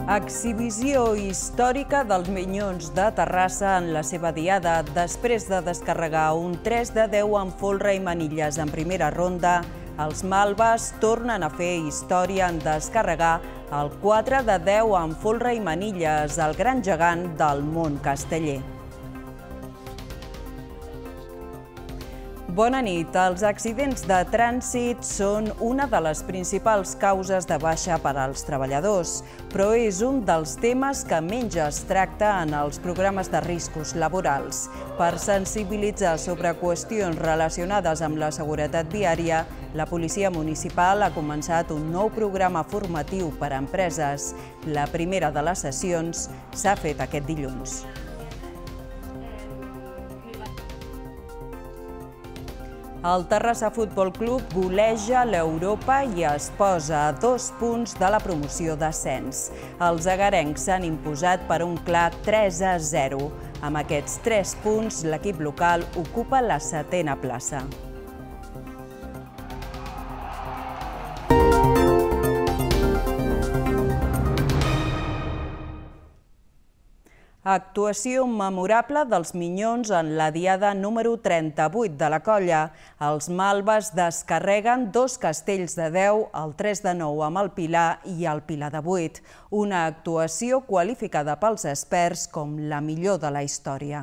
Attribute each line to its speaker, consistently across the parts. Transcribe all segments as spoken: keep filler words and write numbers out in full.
Speaker 1: Exhibició històrica dels Minyons de Terrassa en la seva diada. Després de descarregar un tres de deu amb folre i manilles en primera ronda, els Malves tornen a fer història en descarregar el quatre de deu amb folre i manilles, el gran gegant del món casteller. Bona nit. Els accidents de trànsit són una de les principals causes de baixa per als treballadors, però és un dels temes que menys es tracta en els programes de riscos laborals. Per sensibilitzar sobre qüestions relacionades amb la seguretat viària, la Policia Municipal ha començat un nou programa formatiu per a empreses. La primera de les sessions s'ha fet aquest dilluns. El Terrassa Futbol Club goleja l'Europa i es posa a dos punts de la promoció d'ascens. Els agarencs s'han imposat per un clar tres a zero. Amb aquests tres punts, l'equip local ocupa la setena plaça. Actuació memorable dels Minyons en la diada número trenta-vuit de la colla. Els Malves descarreguen dos castells de deu, el tres de nou amb el Pilar i el Pilar de vuit. Una actuació qualificada pels experts com la millor de la història.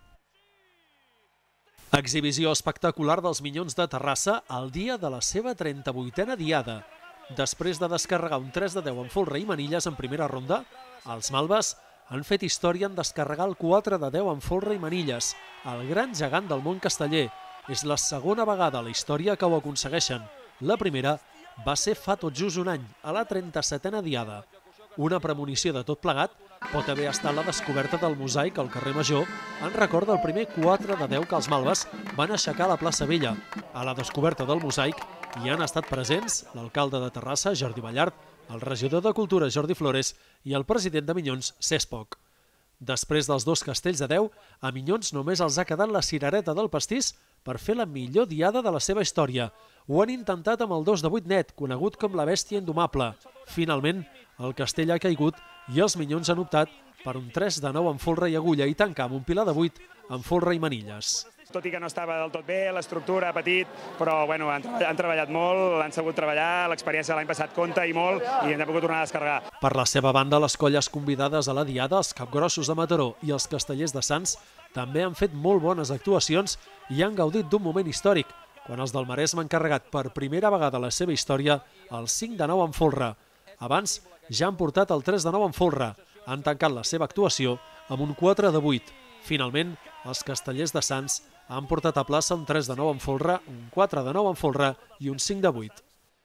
Speaker 2: Exhibició espectacular dels Minyons de Terrassa el dia de la seva trenta-vuitena diada. Després de descarregar un tres de deu amb folre i manilles en primera ronda, els Malves han fet història en descarregar el quatre de deu amb folre i manilles, el gran gegant del món casteller. És la segona vegada a la història que ho aconsegueixen. La primera va ser fa tot just un any, a la trenta-setena diada. Una premonició de tot plegat pot haver estat la descoberta del mosaic al carrer Major en record del primer quatre de deu que els Malves van aixecar a la plaça Vella. A la descoberta del mosaic hi han estat presents l'alcalde de Terrassa, Jordi Ballart, el regidor de Cultura, Jordi Flores, i el president de Minyons, Cesc Poch. Després dels dos castells de deu, a Minyons només els ha quedat la cirereta del pastís per fer la millor diada de la seva història. Ho han intentat amb el dos de vuit net, conegut com la bèstia indomable. Finalment, el castell ha caigut i els Minyons han optat per un tres de nou amb folre i agulla i tancar amb un Pilar de vuit amb folre i manilles.
Speaker 3: Tot i que no estava del tot bé, l'estructura petit, però bueno, han, han treballat molt, l'han sabut treballar, l'experiència de l'any passat compta i molt i ens ha pogut tornar a descarregar.
Speaker 2: Per la seva banda, les colles convidades a la diada, els Capgrossos de Mataró i els Castellers de Sants, també han fet molt bones actuacions i han gaudit d'un moment històric, quan els del Maresme han carregat per primera vegada a la seva història el cinc de nou amb folre. Abans ja han portat el tres de nou amb folre. Han tancat la seva actuació amb un quatre de vuit. Finalment, els Castellers de Sants han portat a plaça un tres de nou amb folre, un quatre de nou amb folre i un cinc de vuit.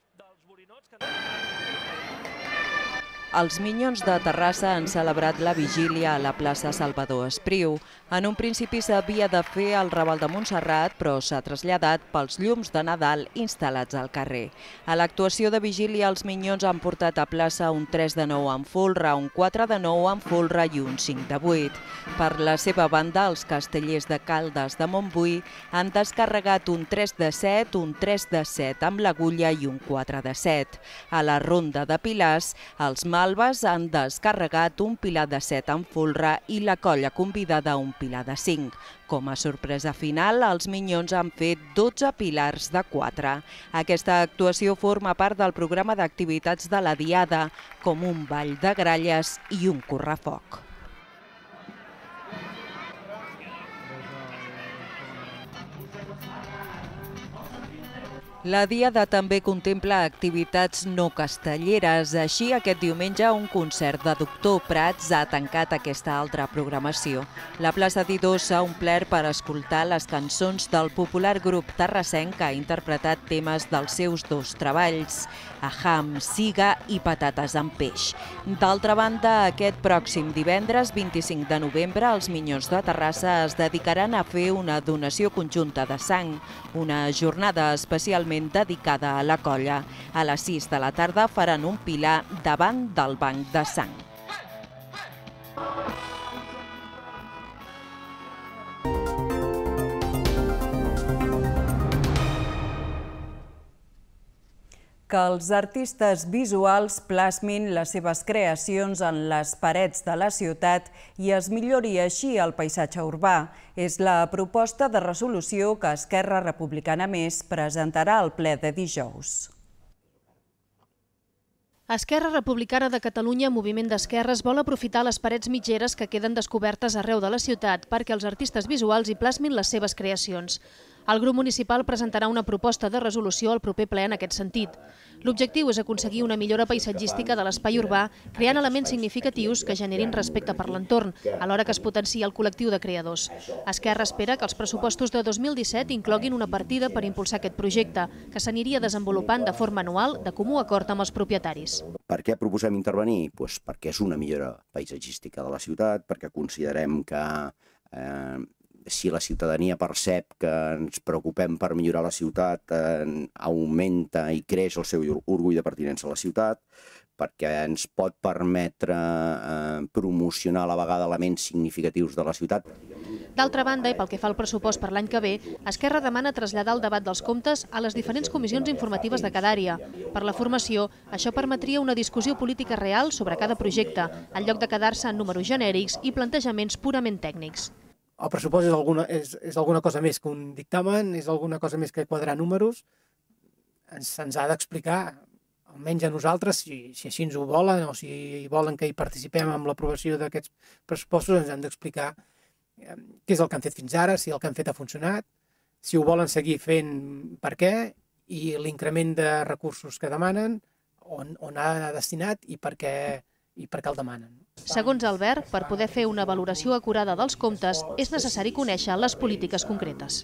Speaker 1: Els Minyons de Terrassa han celebrat la vigília a la plaça Salvador Espriu. En un principi s'havia de fer el Raval de Montserrat, però s'ha traslladat pels llums de Nadal instal·lats al carrer. A l'actuació de vigília, els Minyons han portat a plaça un tres de nou amb folre, un quatre de nou amb folre i un cinc de vuit. Per la seva banda, els Castellers de Caldes de Montbui han descarregat un tres de set, un tres de set amb l'agulla i un quatre de set. A la ronda de Pilars, els Malves han descarregat un Pilar de set amb folre i la colla convidada un Pilar de cinc. Com a sorpresa final, els Minyons han fet dotze pilars de quatre. Aquesta actuació forma part del programa d'activitats de la diada, com un ball de gralles i un correfoc. La diada també contempla activitats no castelleres. Així, aquest diumenge, un concert de Doctor Prats ha tancat aquesta altra programació. La plaça Didó s'ha omplert per escoltar les cançons del popular grup terrassenc que ha interpretat temes dels seus dos treballs, Aham, Siga i Patates amb peix. D'altra banda, aquest pròxim divendres, vint-i-cinc de novembre, els Minyons de Terrassa es dedicaran a fer una donació conjunta de sang, una jornada especialment dedicada a la colla. A les sis de la tarda faran un pilar davant del banc de sang. que els artistes visuals plasmin les seves creacions en les parets de la ciutat i es millori així el paisatge urbà. És la proposta de resolució que Esquerra Republicana Més presentarà al ple de dijous.
Speaker 4: Esquerra Republicana de Catalunya, Moviment d'Esquerres, vol aprofitar les parets mitgeres que queden descobertes arreu de la ciutat perquè els artistes visuals hi plasmin les seves creacions. El grup municipal presentarà una proposta de resolució al proper ple en aquest sentit. L'objectiu és aconseguir una millora paisatgística de l'espai urbà, creant elements significatius que generin respecte per l'entorn, alhora que es potencia el col·lectiu de creadors. Esquerra espera que els pressupostos de dos mil disset incloguin una partida per impulsar aquest projecte, que s'aniria desenvolupant de forma anual de comú acord amb els propietaris.
Speaker 5: Per què proposem intervenir? Pues perquè és una millora paisatgística de la ciutat, perquè considerem que eh, si la ciutadania percep que ens preocupem per millorar la ciutat, eh, augmenta i creix el seu orgull de pertinença a la ciutat, perquè ens pot permetre eh, promocionar a la vegada elements significatius de la ciutat.
Speaker 4: D'altra banda, i pel que fa al pressupost per l'any que ve, Esquerra demana traslladar el debat dels comptes a les diferents comissions informatives de cada àrea. Per la formació, això permetria una discussió política real sobre cada projecte, en lloc de quedar-se en números genèrics i plantejaments purament tècnics.
Speaker 6: El pressupost és alguna, és, és alguna cosa més que un dictamen, és alguna cosa més que quadrar números. Ens, ens ha d'explicar, almenys a nosaltres, si, si així ens ho volen o si volen que hi participem amb l'aprovació d'aquests pressupostos, ens han d'explicar eh, què és el que han fet fins ara, si el que han fet ha funcionat, si ho volen seguir fent per què i l'increment de recursos que demanen, on, on ha destinat i per què, i per què el demanen.
Speaker 4: Segons Albert, per poder fer una valoració acurada dels comptes, és necessari conèixer les polítiques concretes.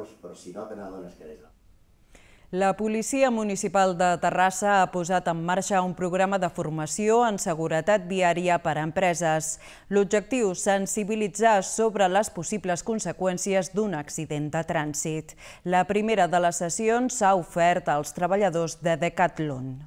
Speaker 1: La Policia Municipal de Terrassa ha posat en marxa un programa de formació en seguretat viària per a empreses. L'objectiu, sensibilitzar sobre les possibles conseqüències d'un accident de trànsit. La primera de les sessions s'ha ofert als treballadors de Decathlon.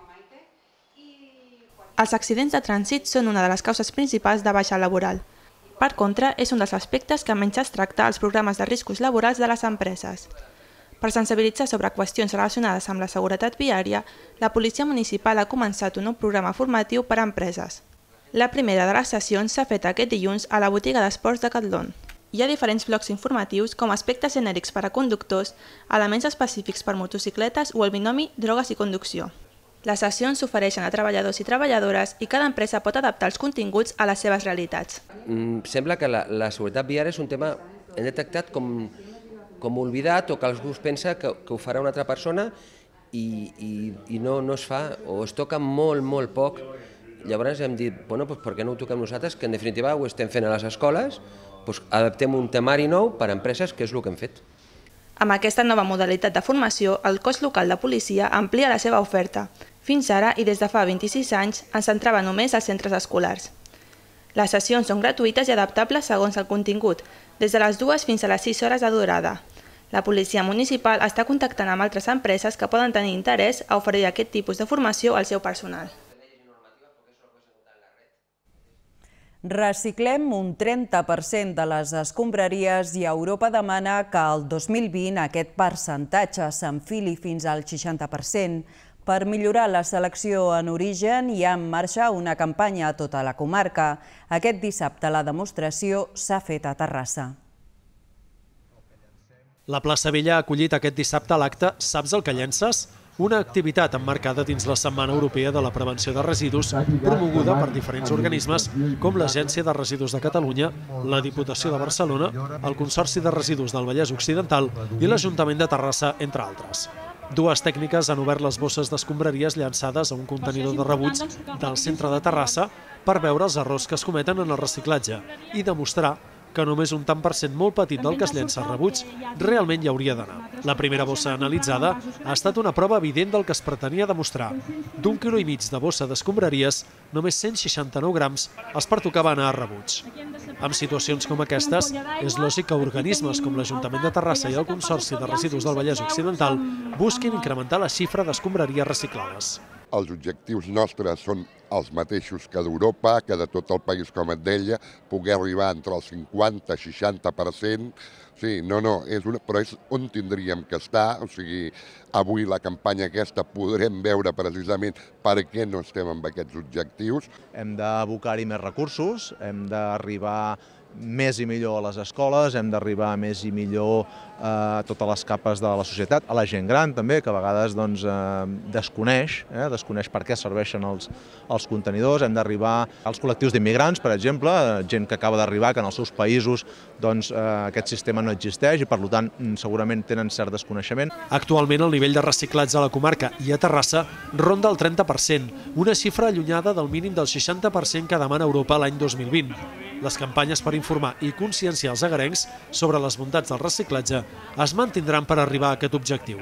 Speaker 7: Els accidents de trànsit són una de les causes principals de baixa laboral. Per contra, és un dels aspectes que menys es tracta als programes de riscos laborals de les empreses. Per sensibilitzar sobre qüestions relacionades amb la seguretat viària, la Policia Municipal ha començat un nou programa formatiu per a empreses. La primera de les sessions s'ha fet aquest dilluns a la botiga d'esports de Decathlon. Hi ha diferents blocs informatius com aspectes genèrics per a conductors, elements específics per motocicletes o el binomi drogues i conducció. Les sessions s'ofereixen a treballadors i treballadores i cada empresa pot adaptar els continguts a les seves realitats.
Speaker 8: Mm, sembla que la, la seguretat viària és un tema hem detectat com, com oblidat o que algú pensa que, que ho farà una altra persona i, i, i no, no es fa o es toca molt, molt poc. Llavors hem dit, bueno, doncs per què no ho toquem nosaltres, que en definitiva ho estem fent a les escoles, doncs adaptem un temari nou per a empreses, que és el que hem fet.
Speaker 7: Amb aquesta nova modalitat de formació, el cos local de policia amplia la seva oferta. Fins ara, i des de fa vint-i-sis anys, ens centrava només als centres escolars. Les sessions són gratuïtes i adaptables segons el contingut, des de les dues fins a les sis hores de durada. La Policia Municipal està contactant amb altres empreses que poden tenir interès a oferir aquest tipus de formació al seu personal.
Speaker 1: Reciclem un trenta per cent de les escombraries i Europa demana que el dos mil vint aquest percentatge s'enfili fins al seixanta per cent. Per millorar la selecció en origen hi ha en marxa una campanya a tota la comarca. Aquest dissabte la demostració s'ha fet a Terrassa.
Speaker 2: La plaça Vella ha acollit aquest dissabte l'acte Saps el que llences? Una activitat emmarcada dins la Setmana Europea de la Prevenció de Residus, promoguda per diferents organismes com l'Agència de Residus de Catalunya, la Diputació de Barcelona, el Consorci de Residus del Vallès Occidental i l'Ajuntament de Terrassa, entre altres. Dues tècniques han obert les bosses d'escombraries llançades a un contenidor de rebuig del centre de Terrassa per veure els errors que es cometen en el reciclatge i demostrar que només un tant per cent molt petit del que es llença a rebuig realment hi hauria d'anar. La primera bossa analitzada ha estat una prova evident del que es pretenia demostrar. D'un quilo i mig de bossa d'escombraries, només cent seixanta-nou grams els pertocava anar a rebuig. En situacions com aquestes, és lògic que organismes com l'Ajuntament de Terrassa i el Consorci de Residus del Vallès Occidental busquin incrementar la xifra d'escombraries reciclades.
Speaker 9: els objectius nostres són els mateixos que d'Europa, que de tot el país, com et deia, poder arribar entre el cinquanta i seixanta per cent. Sí, no, no, és una, però és on tindríem que estar. O sigui, avui la campanya aquesta podrem veure precisament per què no estem amb aquests objectius.
Speaker 10: Hem d'abocar-hi més recursos, hem d'arribar més i millor a les escoles, hem d'arribar més i millor a totes les capes de la societat, a la gent gran també, que a vegades doncs, desconeix, eh, desconeix per què serveixen els, els contenidors, hem d'arribar als col·lectius d'immigrants, per exemple, gent que acaba d'arribar, que en els seus països doncs, aquest sistema no existeix i per tant segurament tenen cert desconeixement.
Speaker 2: Actualment el nivell de reciclatge a la comarca i a Terrassa ronda el trenta per cent, una xifra allunyada del mínim del seixanta per cent que demana Europa l'any dos mil vint. Les campanyes per informar i conscienciar els agarencs sobre les bondats del reciclatge es mantindran per arribar a aquest objectiu.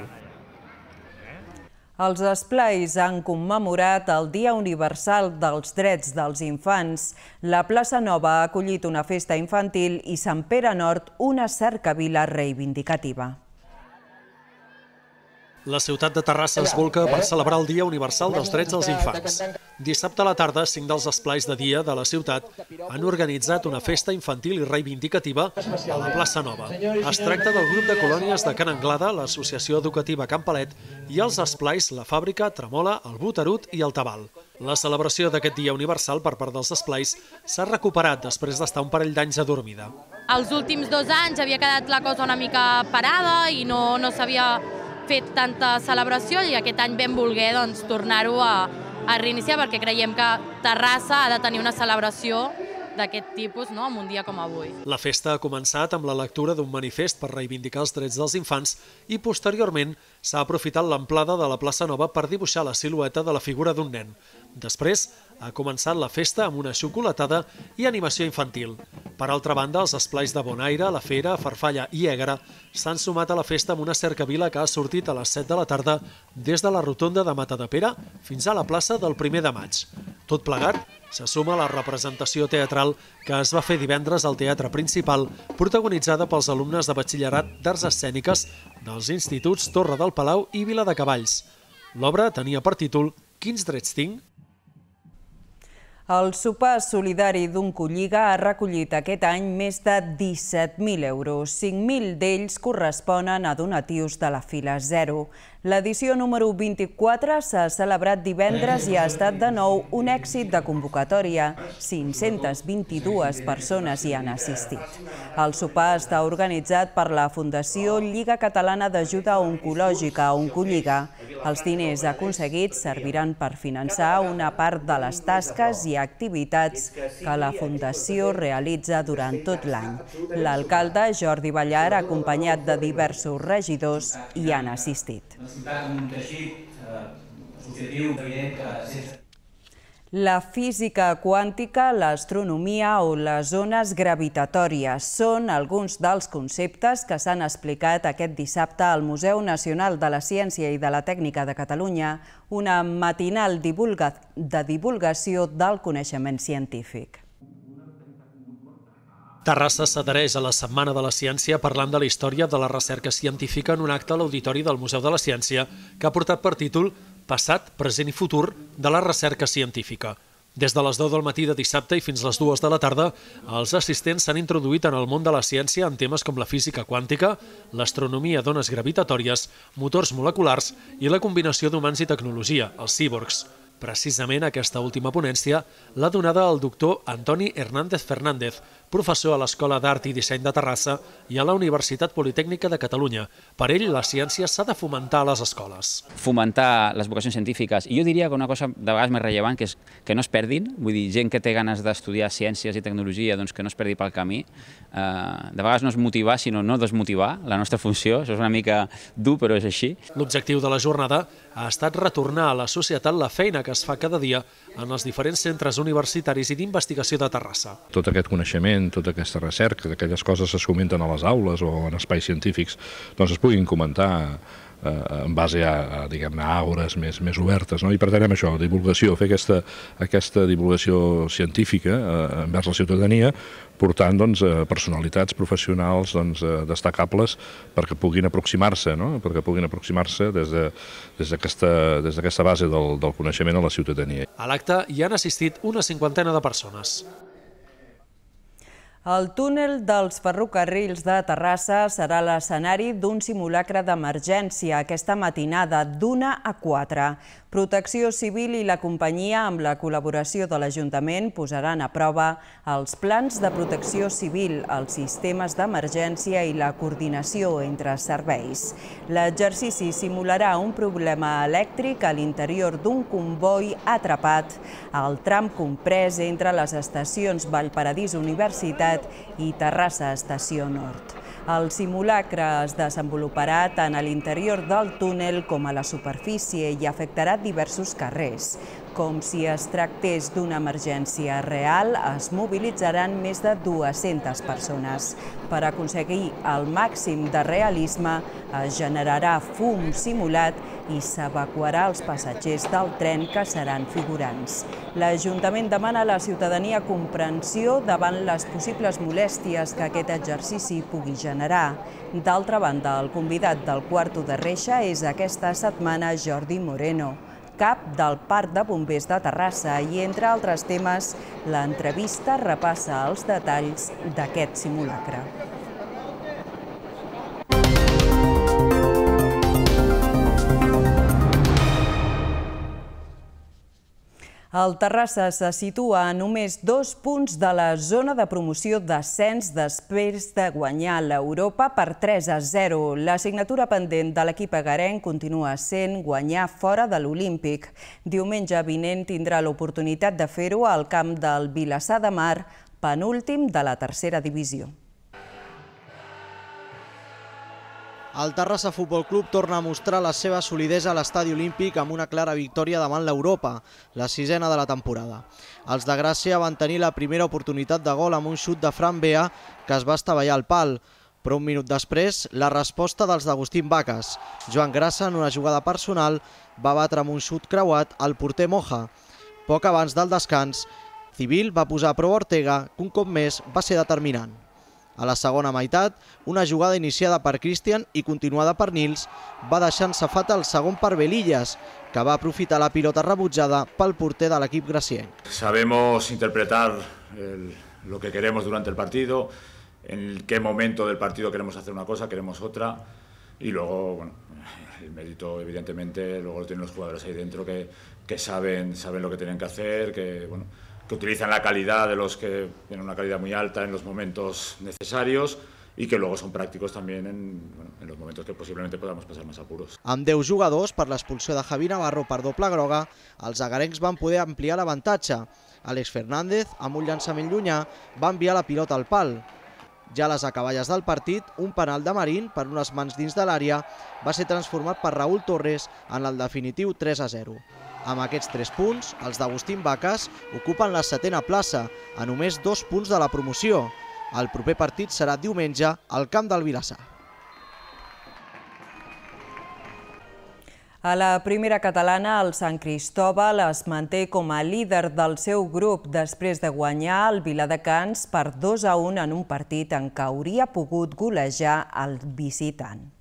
Speaker 1: Els esplais han commemorat el Dia Universal dels Drets dels Infants. La plaça Nova ha acollit una festa infantil i Sant Pere Nord una cercavila reivindicativa.
Speaker 2: La ciutat de Terrassa es volca per celebrar el Dia Universal dels Drets dels Infants. Dissabte a la tarda, cinc dels esplais de dia de la ciutat han organitzat una festa infantil i reivindicativa a la plaça Nova. Es tracta del grup de colònies de Can Anglada, l'Associació Educativa Can Palet i els esplais La Fàbrica, Tremola, el Boterut i el Tabal. La celebració d'aquest Dia Universal per part dels esplais s'ha recuperat després d'estar un parell d'anys adormida.
Speaker 11: Els últims dos anys havia quedat la cosa una mica parada i no, no s'havia fet tanta celebració i aquest any vam voler doncs, tornar-ho a, a reiniciar perquè creiem que Terrassa ha de tenir una celebració d'aquest tipus, no?, en un dia com avui.
Speaker 2: La festa ha començat amb la lectura d'un manifest per reivindicar els drets dels infants i posteriorment s'ha aprofitat l'amplada de la plaça Nova per dibuixar la silueta de la figura d'un nen. Després ha començat la festa amb una xocolatada i animació infantil. Per altra banda, els esplais de Bonaire, La Fera, Farfalla i Ègara s'han sumat a la festa amb una cercavila que ha sortit a les set de la tarda des de la rotonda de Matadepera fins a la plaça del primer de maig. Tot plegat se suma a la representació teatral que es va fer divendres al Teatre Principal, protagonitzada pels alumnes de batxillerat d'Arts Escèniques dels instituts Torre del Palau i Viladecavalls. L'obra tenia per títol Quins drets tinc?
Speaker 1: El sopar solidari d'Oncolliga ha recollit aquest any més de disset mil euros. cinc mil d'ells corresponen a donatius de la fila zero. L'edició número vint-i-quatre s'ha celebrat divendres i ha estat de nou un èxit de convocatòria. cinc-centes vint-i-dues persones hi han assistit. El sopar està organitzat per la Fundació Lliga Catalana d'Ajuda Oncològica, Oncolliga. Els diners aconseguits serviran per finançar una part de les tasques i activitats que la Fundació realitza durant tot l'any. L'alcalde Jordi Ballar, acompanyat de diversos regidors, hi han assistit. La física quàntica, l'astronomia o les ones gravitatòries són alguns dels conceptes que s'han explicat aquest dissabte al Museu Nacional de la Ciència i de la Tècnica de Catalunya, una matinal de divulgació del coneixement científic.
Speaker 2: Terrassa s'adhereix a la Setmana de la Ciència parlant de la història de la recerca científica en un acte a l'Auditori del Museu de la Ciència que ha portat per títol Passat, present i futur de la recerca científica. Des de les deu del matí de dissabte i fins les dues de la tarda, els assistents s'han introduït en el món de la ciència en temes com la física quàntica, l'astronomia d'ones gravitatòries, motors moleculars i la combinació d'humans i tecnologia, els cíborgs. Precisament aquesta última ponència l'ha donada el doctor Antoni Hernández Fernández, professor a l'Escola d'Art i Disseny de Terrassa i a la Universitat Politècnica de Catalunya. Per ell, la ciència s'ha de fomentar a les escoles.
Speaker 12: Fomentar les vocacions científiques. I jo diria que una cosa de vegades més rellevant que és que no es perdin, vull dir, gent que té ganes d'estudiar ciències i tecnologia, doncs que no es perdi pel camí. De vegades no és motivar, sinó no desmotivar la nostra funció. Això és una mica dur, però és així.
Speaker 2: L'objectiu de la jornada ha estat retornar a la societat la feina que es fa cada dia en els diferents centres universitaris i d'investigació de Terrassa.
Speaker 13: Tot aquest coneixement, tota aquesta recerca, aquelles coses que es comenten a les aules o en espais científics, doncs es puguin comentar en base a, diguem-ne, àgores més obertes. I per tant, amb això, divulgació, fer aquesta divulgació científica envers la ciutadania, portant personalitats professionals destacables perquè puguin aproximar-se, perquè puguin aproximar-se des d'aquesta base del coneixement a la ciutadania.
Speaker 2: A l'acte hi han assistit una cinquantena de persones.
Speaker 1: El túnel dels ferrocarrils de Terrassa serà l'escenari d'un simulacre d'emergència aquesta matinada d'una a quatre. Protecció Civil i la companyia, amb la col·laboració de l'Ajuntament, posaran a prova els plans de protecció civil, els sistemes d'emergència i la coordinació entre serveis. L'exercici simularà un problema elèctric a l'interior d'un comboi atrapat al tram comprès entre les estacions Vallparadís Universitat i Terrassa Estació Nord. El simulacre es desenvoluparà tant a l'interior del túnel com a la superfície i afectarà diversos carrers. Com si es tractés d'una emergència real, es mobilitzaran més de dues-centes persones. Per aconseguir el màxim de realisme, es generarà fum simulat i s'evacuarà els passatgers del tren que seran figurants. L'Ajuntament demana a la ciutadania comprensió davant les possibles molèsties que aquest exercici pugui generar. D'altra banda, el convidat del Quarto de Reixa és aquesta setmana Jordi Moreno, cap del Parc de Bombers de Terrassa, i, entre altres temes, l'entrevista repassa els detalls d'aquest simulacre. El Terrassa se situa a només dos punts de la zona de promoció d'ascens després de guanyar l'Europa per tres a zero. L'assignatura pendent de l'equip agarenc continua sent guanyar fora de l'Olímpic. Diumenge vinent tindrà l'oportunitat de fer-ho al camp del Vilassar de Mar, penúltim de la tercera divisió.
Speaker 14: El Terrassa Futbol Club torna a mostrar la seva solidesa a l'estadi olímpic amb una clara victòria davant l'Europa, la sisena de la temporada. Els de Gràcia van tenir la primera oportunitat de gol amb un xut de Fran Bea que es va estavellar al pal, però un minut després la resposta dels d'Agustín Vacas. Joan Grassa, en una jugada personal, va batre amb un xut creuat al porter Moja. Poc abans del descans, Civil va posar a prova Ortega, que un cop més va ser determinant. A la segona meitat, una jugada iniciada per Cristian i continuada per Nils va deixar en safata el segon per Belillas, que va aprofitar la pilota rebutjada pel porter de l'equip gracienc.
Speaker 15: Sabemos interpretar el, lo que queremos durante el partido, en qué momento del partido queremos hacer una cosa, queremos otra, y luego, bueno, el mérito evidentemente luego lo tienen los jugadores ahí dentro que, que saben, saben lo que tienen que hacer, que, bueno, que utilizan la calidad de los que tienen una calidad muy alta en los momentos necesarios y que luego son prácticos también en, bueno, en los momentos que posiblemente podamos pasar más apuros.
Speaker 14: Amb deu jugadors per l'expulsió de Javi Navarro per doble groga, els agarencs van poder ampliar l'avantatge. Àlex Fernández, amb un llançament llunyà, va enviar la pilota al pal. Ja a les acaballes del partit, un penal de Marín per unes mans dins de l'àrea va ser transformat per Raúl Torres en el definitiu tres a zero. Amb aquests tres punts, els d'Agustín Vacas ocupen la setena plaça, a només dos punts de la promoció. El proper partit serà diumenge al camp del Vilassar.
Speaker 1: A la primera catalana, el Sant Cristòbal es manté com a líder del seu grup després de guanyar el Viladecans per dos a un en un partit en què hauria pogut golejar el visitant.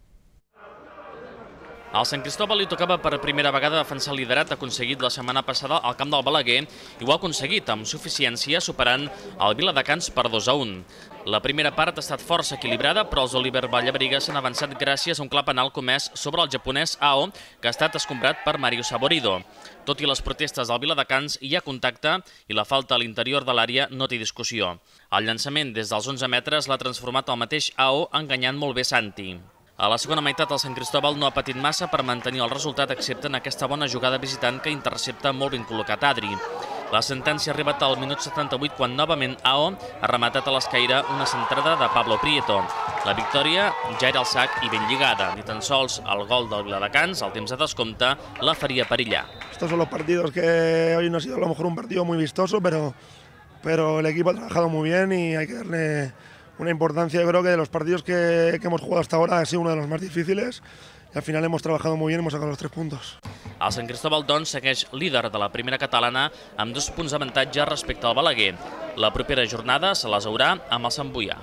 Speaker 16: Al Sant Cristòbal li tocava per primera vegada defensar el liderat aconseguit la setmana passada al camp del Balaguer i ho ha aconseguit amb suficiència superant el Viladecans per dos a un. La primera part ha estat força equilibrada, però els Oliver Vallabriga s'han avançat gràcies a un clar penal comès sobre el japonès Ao, que ha estat escombrat per Mario Saborido. Tot i les protestes al Viladecans, hi ha contacte i la falta a l'interior de l'àrea no té discussió. El llançament des dels onze metres l'ha transformat el mateix Ao, enganyant molt bé Santi. A la segona meitat, el Sant Cristòbal no ha patit massa per mantenir el resultat, excepte en aquesta bona jugada visitant que intercepta molt ben col·locat Adri. La sentència ha arribat al minut setanta-vuit quan novament Ao ha rematat a l'escaire una centrada de Pablo Prieto. La victòria ja era al sac i ben lligada. Ni tan sols el gol del Viladecans, al temps de descompte, la faria perillar.
Speaker 17: Estos son los partidos que hoy no ha sido a lo mejor un partido muy vistoso, pero, pero el equipo ha trabajado muy bien y hay que darle una importancia. Yo creo que de los partidos que, que hemos jugado hasta ahora ha sido uno de los más difíciles y al final hemos trabajado muy bien y hemos sacado los tres puntos.
Speaker 16: El Sant Cristóbal, doncs, segueix líder de la primera catalana amb dos punts d'avantatge respecte al Balaguer. La propera jornada se les haurà amb el Sant Boià.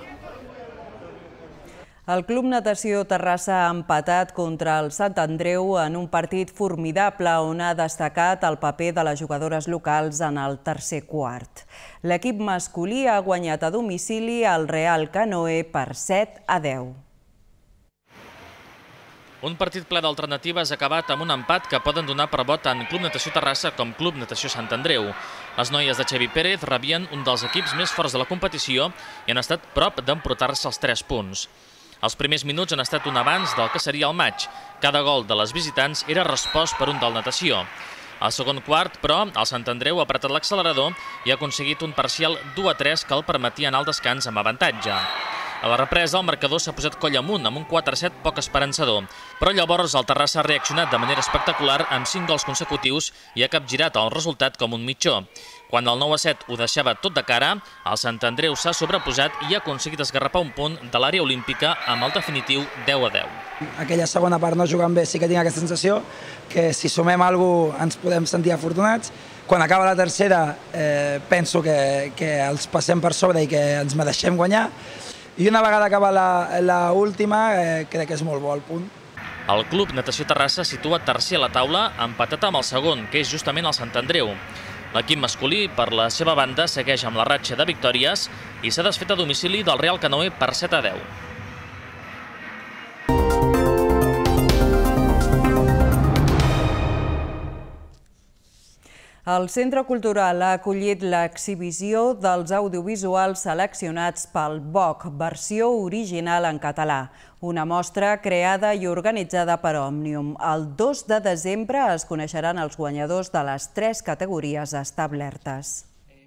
Speaker 1: El Club Natació Terrassa ha empatat contra el Sant Andreu en un partit formidable on ha destacat el paper de les jugadores locals en el tercer quart. L'equip masculí ha guanyat a domicili al Real Canoe per set a deu.
Speaker 16: Un partit ple d'alternatives ha acabat amb un empat que poden donar per bo tant Club Natació Terrassa com Club Natació Sant Andreu. Les noies de Xavi Pérez rebien un dels equips més forts de la competició i han estat prop d'emportar-se els tres punts. Els primers minuts han estat un avanç del que seria el maig. Cada gol de les visitants era respost per un del Natació. Al segon quart, però, el Sant Andreu ha apretat l'accelerador i ha aconseguit un parcial dos a tres que el permetia anar al descans amb avantatge. A la represa, el marcador s'ha posat coll amunt amb un quatre a set poc esperançador, però llavors el Terrassa ha reaccionat de manera espectacular amb cinc gols consecutius i ha capgirat el resultat com un mitjó. Quan el nou a set ho deixava tot de cara, el Sant Andreu s'ha sobreposat i ha aconseguit esgarrapar un punt de l'àrea olímpica amb el definitiu deu a deu.
Speaker 18: Aquella segona part no jugant bé, sí que tinc aquesta sensació que si sumem alguna cosa ens podem sentir afortunats. Quan acaba la tercera eh, penso que, que els passem per sobre i que ens mereixem guanyar. I una vegada acaba l'última, eh, crec que és molt bo el punt.
Speaker 16: El Club Natació Terrassa situa tercer a la taula, empatat amb el segon, que és justament el Sant Andreu. L'equip masculí, per la seva banda, segueix amb la ratxa de victòries i s'ha desfet a domicili del Real Canoe per set a deu.
Speaker 1: El Centre Cultural ha acollit l'exhibició dels audiovisuals seleccionats pel B O C, versió original en català, una mostra creada i organitzada per Òmnium. El dos de desembre es coneixeran els guanyadors de les tres categories establertes.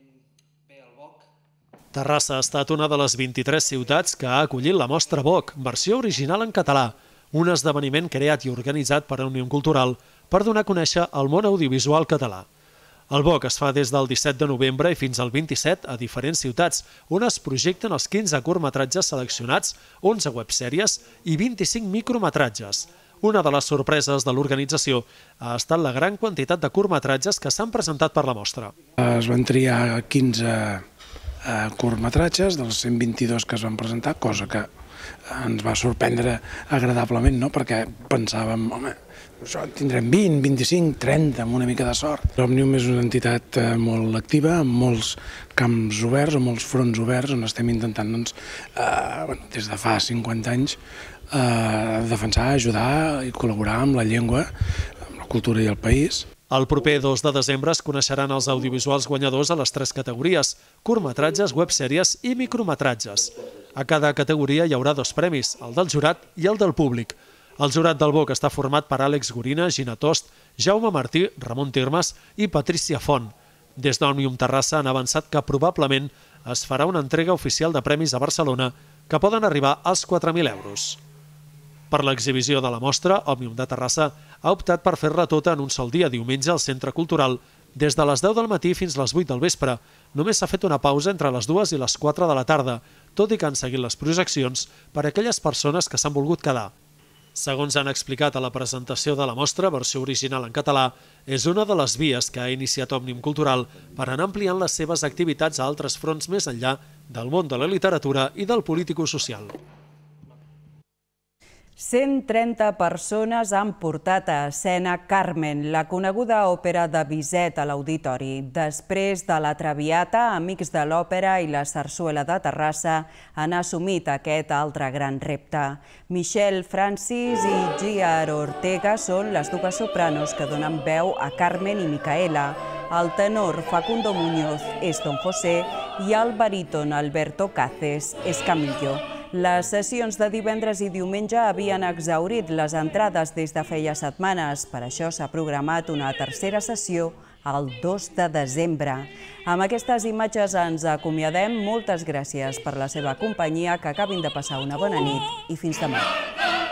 Speaker 2: Terrassa ha estat una de les vint-i-tres ciutats que ha acollit la mostra B O C, versió original en català, un esdeveniment creat i organitzat per Òmnium Cultural per donar a conèixer el món audiovisual català. El B O C es fa des del disset de novembre i fins al vint-i-set a diferents ciutats, on es projecten els quinze curtmetratges seleccionats, onze websèries i vint-i-cinc micrometratges. Una de les sorpreses de l'organització ha estat la gran quantitat de curtmetratges que s'han presentat per la mostra.
Speaker 19: Es van triar quinze curtmetratges dels cent vint-i-dos que es van presentar, cosa que ens va sorprendre agradablement, no? Perquè pensàvem, home, això tindrem vint, vint-i-cinc, trenta, amb una mica de sort. Òmnium és una entitat molt activa, amb molts camps oberts, amb molts fronts oberts, on estem intentant, doncs, eh, des de fa cinquanta anys, eh, defensar, ajudar i col·laborar amb la llengua, amb la cultura i el país.
Speaker 2: El proper dos de desembre es coneixeran els audiovisuals guanyadors a les tres categories, curtmetratges, websèries i micrometratges. A cada categoria hi haurà dos premis, el del jurat i el del públic. El jurat del B O C està format per Àlex Gorina, Gina Tost, Jaume Martí, Ramon Termes i Patrícia Font. Des d'Òmnium Terrassa han avançat que probablement es farà una entrega oficial de premis a Barcelona que poden arribar als quatre mil euros. Per l'exhibició de la mostra, Òmnium de Terrassa ha optat per fer-la tota en un sol dia, diumenge, al Centre Cultural, des de les deu del matí fins les vuit del vespre. Només s'ha fet una pausa entre les dues i les quatre de la tarda, tot i que han seguit les projeccions per a aquelles persones que s'han volgut quedar. Segons han explicat a la presentació de la mostra, versió original en català, és una de les vies que ha iniciat Òmnium Cultural per anar ampliant les seves activitats a altres fronts més enllà del món de la literatura i del político-social.
Speaker 1: cent trenta persones han portat a escena Carmen, la coneguda òpera de Bizet a l'Auditori. Després de la Traviata, Amics de l'Òpera i la Sarsuela de Terrassa han assumit aquest altre gran repte. Michelle Francis i Giar Ortega són les dues sopranos que donen veu a Carmen i Micaela. El tenor Facundo Muñoz és Don José i el baríton Alberto Caces és Camillo. Les sessions de divendres i diumenge havien exhaurit les entrades des de feia setmanes. Per això s'ha programat una tercera sessió el dos de desembre. Amb aquestes imatges ens acomiadem. Moltes gràcies per la seva companyia, que acabin de passar una bona nit i fins demà.